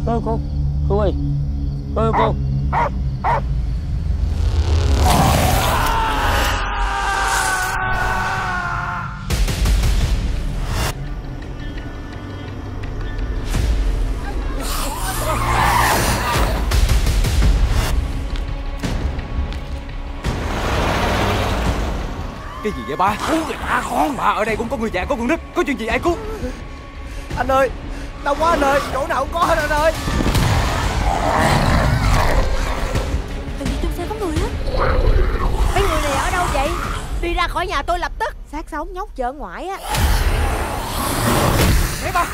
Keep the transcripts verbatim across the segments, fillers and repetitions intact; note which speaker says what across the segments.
Speaker 1: Cô cô cô ơi, cô ơi, cô.
Speaker 2: Cái gì vậy ba? Cứu người ta con. Ba ở đây cũng có người già có con nít, có chuyện gì ai cứu?
Speaker 3: Anh ơi, đau quá anh ơi, chỗ nào cũng có hết anh ơi.
Speaker 4: Tự nhiên trong xe có người á. Mấy người này ở đâu vậy? Đi ra khỏi nhà tôi lập tức. Xác sống nhốt chợ ngoại á.
Speaker 2: Để ba.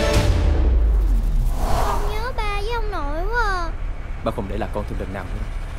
Speaker 5: Con nhớ ba với ông nội quá à.
Speaker 2: Ba không để lại con thêm lần nào nữa.